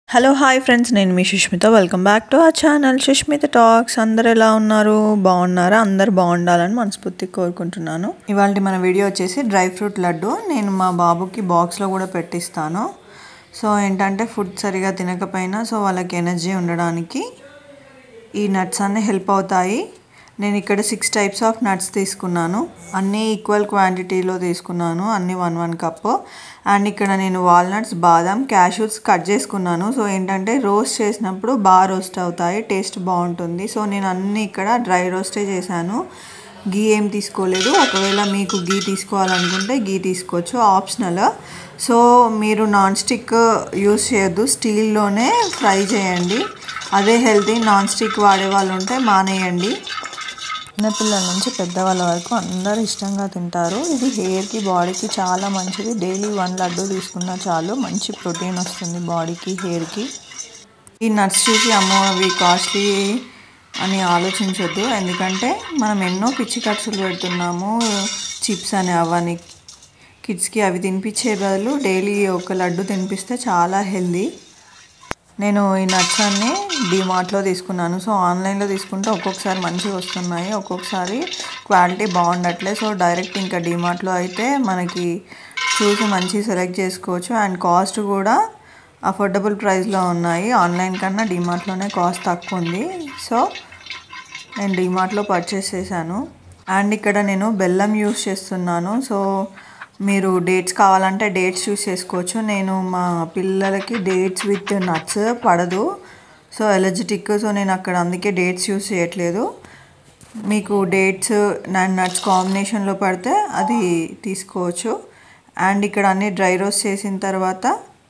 Hello hi friends, నేను మీ Sushmita. Welcome back to our channel Sushmita talks. అందరు ఎలా ఉన్నారు? బాగున్నారా? అందరు బాగుండాలని మనస్ఫూర్తిగా కోరుకుంటున్నాను. ఇవాళ మన వీడియో వచ్చేసి డ్రై ఫ్రూట్ లడ్డు. నేను మా బాబుకి బాక్స్లో కూడా పెట్టిస్తాను. సో ఏంటంటే ఫుడ్ సరిగా తినకపోయినా సో వాళ్ళకి ఎనర్జీ ఉండడానికి ఈ నట్స్ అన్నీ హెల్ప్ అవుతాయి. నేను ఇక్కడ 6 టైప్స్ ఆఫ్ నట్స్ తీసుకున్నాను. అన్నీ ఈక్వల్ క్వాంటిటీలో తీసుకున్నాను, అన్నీ 1 కప్పు. అండ్ ఇక్కడ నేను వాల్నట్స్, బాదం, క్యాష్యూస్ కట్ చేసుకున్నాను. సో ఏంటంటే రోస్ట్ చేసినప్పుడు బాగా రోస్ట్ అవుతాయి, టేస్ట్ బాగుంటుంది. సో నేను అన్నీ ఇక్కడ డ్రై రోస్టే చేశాను, గీ ఏం తీసుకోలేదు. ఒకవేళ మీకు గీ తీసుకోవాలనుకుంటే గీ తీసుకోవచ్చు, ఆప్షనల్. సో మీరు నాన్ స్టిక్ యూస్ చేయొద్దు, స్టీల్లోనే ఫ్రై చేయండి, అదే హెల్తీ. నాన్ స్టిక్ వాడే వాళ్ళు ఉంటే మానేయండి. చిన్నపిల్లల నుంచి పెద్దవాళ్ళ వరకు అందరూ ఇష్టంగా తింటారు. ఇది హెయిర్కి, బాడీకి చాలా మంచిది. డైలీ 1 లడ్డు తీసుకున్నా చాలు, మంచి ప్రోటీన్ వస్తుంది బాడీకి, హెయిర్కి. ఈ నట్స్ చూసి అమ్మో అవి కాస్ట్లీ అని ఆలోచించొద్దు, ఎందుకంటే మనం ఎన్నో పిచ్చి ఖర్చులు పెడుతున్నాము. చిప్స్ అని అవని కిడ్స్కి అవి తినిపించే బదులు డైలీ ఒక లడ్డు తినిపిస్తే చాలా హెల్దీ. నేను ఈ నట్స్ అన్నీ డిమార్ట్లో తీసుకున్నాను. సో ఆన్లైన్లో తీసుకుంటే ఒక్కొక్కసారి మంచిగా వస్తున్నాయి, ఒక్కొక్కసారి క్వాలిటీ బాగుండట్లేదు. సో డైరెక్ట్ ఇంకా డిమార్ట్లో అయితే మనకి చూసి మంచి సెలెక్ట్ చేసుకోవచ్చు. అండ్ కాస్ట్ కూడా అఫోర్డబుల్ ప్రైస్లో ఉన్నాయి. ఆన్లైన్ కన్నా డిమార్ట్లోనే కాస్ట్ తక్కువ ఉంది. సో నేను డిమార్ట్లో పర్చేస్ చేశాను. అండ్ ఇక్కడ నేను బెల్లం యూస్ చేస్తున్నాను. సో మీరు డేట్స్ కావాలంటే డేట్స్ యూస్ చేసుకోవచ్చు. నేను మా పిల్లలకి డేట్స్ విత్ నట్స్ పడదు, సో ఎలర్జిటిక్. సో నేను అక్కడ అందుకే డేట్స్ యూస్ చేయట్లేదు. మీకు డేట్స్ అండ్ నట్స్ కాంబినేషన్లో పడితే అది తీసుకోవచ్చు. అండ్ ఇక్కడ అన్నీ డ్రై రోస్ట్ చేసిన తర్వాత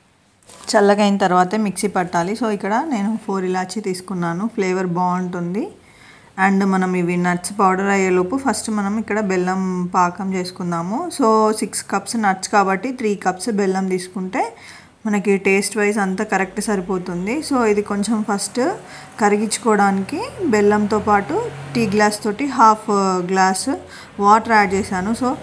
చల్లగా అయిన తర్వాతే మిక్సీ పట్టాలి. సో ఇక్కడ నేను 4 ఇలాచీ తీసుకున్నాను, ఫ్లేవర్ బాగుంటుంది. అండ్ మనం ఇవి నట్స్ పౌడర్ అయ్యేలోపు ఫస్ట్ మనం ఇక్కడ బెల్లం పాకం చేసుకుందాము. సో 6 కప్స్ నట్స్ కాబట్టి 3 కప్స్ బెల్లం తీసుకుంటే మనకి టేస్ట్ వైజ్ అంతా కరెక్ట్ సరిపోతుంది. సో ఇది కొంచెం ఫస్ట్ కరిగించుకోవడానికి బెల్లంతో పాటు టీ గ్లాస్ తోటి 1/2 గ్లాస్ వాటర్ యాడ్ చేశాను. సో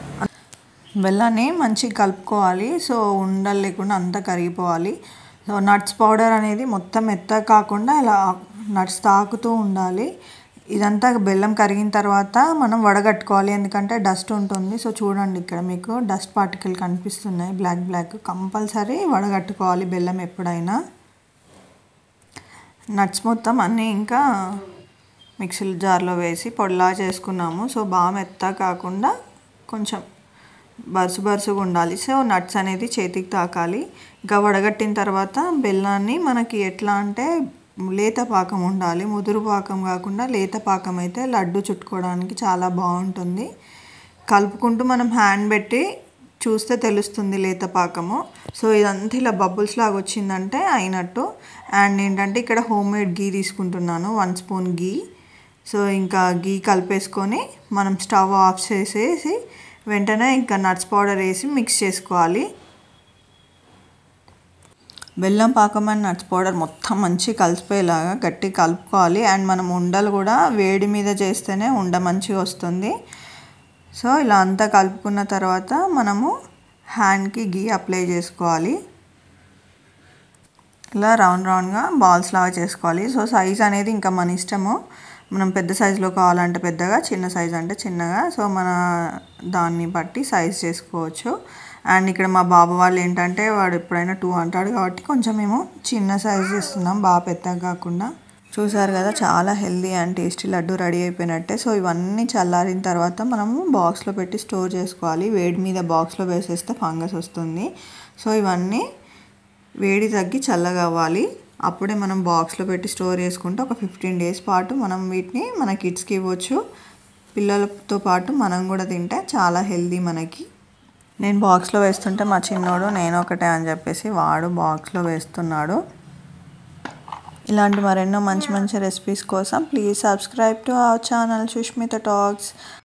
బెల్లాన్ని మంచిగా కలుపుకోవాలి. సో ఉండలు లేకుండా అంతా కరిగిపోవాలి. సో నట్స్ పౌడర్ అనేది మొత్తం మెత్తగా కాకుండా ఇలా నట్స్ తాకుతూ ఉండాలి. ఇదంతా బెల్లం కరిగిన తర్వాత మనం వడగట్టుకోవాలి, ఎందుకంటే డస్ట్ ఉంటుంది. సో చూడండి ఇక్కడ మీకు డస్ట్ పార్టికల్ కనిపిస్తున్నాయి, బ్లాక్. కంపల్సరీ వడగట్టుకోవాలి బెల్లం ఎప్పుడైనా. నట్స్ మొత్తం అన్నీ ఇంకా మిక్సీ జార్లో వేసి పొడిలా చేసుకున్నాము. సో బాగా మెత్తగా కాకుండా కొంచెం బరుసుగా ఉండాలి. సో నట్స్ అనేది చేతికి తాకాలి. ఇంకా వడగట్టిన తర్వాత బెల్లాన్ని మనకి ఎట్లా అంటే లేత పాకం ఉండాలి, ముదురు పాకం కాకుండా లేత పాకం అయితే లడ్డు చుట్టుకోవడానికి చాలా బాగుంటుంది. కలుపుకుంటూ మనం హ్యాండ్ పెట్టి చూస్తే తెలుస్తుంది లేత పాకము. సో ఇదంతా ఇలా బబుల్స్ లాగా వచ్చిందంటే అయినట్టు. అండ్ ఏంటంటే ఇక్కడ హోమ్ మేడ్ గీ తీసుకుంటున్నాను, 1 స్పూన్ గీ. సో ఇంకా గీ కలిపేసుకొని మనం స్టవ్ ఆఫ్ చేసేసి వెంటనే ఇంకా నట్స్ పౌడర్ వేసి మిక్స్ చేసుకోవాలి. బెల్లం పాకం అండ్ నట్స్ పౌడర్ మొత్తం మంచి కలిసిపోయేలాగా గట్టి కలుపుకోవాలి. అండ్ మనం ఉండలు కూడా వేడి మీద చేస్తేనే ఉండ మంచిగా వస్తుంది. సో ఇలా అంతా కలుపుకున్న తర్వాత మనము హ్యాండ్కి గీ అప్లై చేసుకోవాలి. ఇలా రౌండ్గా బాల్స్ లాగా చేసుకోవాలి. సో సైజ్ అనేది ఇంకా మన ఇష్టము, మనం పెద్ద సైజులో కావాలంటే పెద్దగా, చిన్న సైజ్ అంటే చిన్నగా. సో మన దాన్ని బట్టి సైజ్ చేసుకోవచ్చు. అండ్ ఇక్కడ మా బాబు వాళ్ళు ఏంటంటే వాడు ఎప్పుడైనా 2 అంటాడు కాబట్టి కొంచెం మేము చిన్న సైజ్ ఇస్తున్నాం, బాగా పెద్దగా కాకుండా. చూసారు కదా, చాలా healthy and tasty laddu ready అయిపోయినట్టే. సో ఇవన్నీ చల్లారిన తర్వాత మనము బాక్స్లో పెట్టి స్టోర్ చేసుకోవాలి. వేడి మీద బాక్స్లో వేసేస్తే ఫంగస్ వస్తుంది. సో ఇవన్నీ వేడి తగ్గి చల్లగా అవ్వాలి, అప్పుడే మనం బాక్స్లో పెట్టి స్టోర్ చేసుకుంటే ఒక 15 డేస్ పాటు మనం వీటిని మన కిడ్స్కి ఇవ్వచ్చు. పిల్లలతో పాటు మనం కూడా తింటే చాలా హెల్దీ మనకి. నేను బాక్స్లో వేస్తుంటే మా చిన్నోడు నేను ఒకటే అని చెప్పేసి వాడు బాక్స్లో వేస్తున్నాడు. ఇలాంటి మరెన్నో మంచి రెసిపీస్ కోసం please subscribe to our channel Sushmita talks.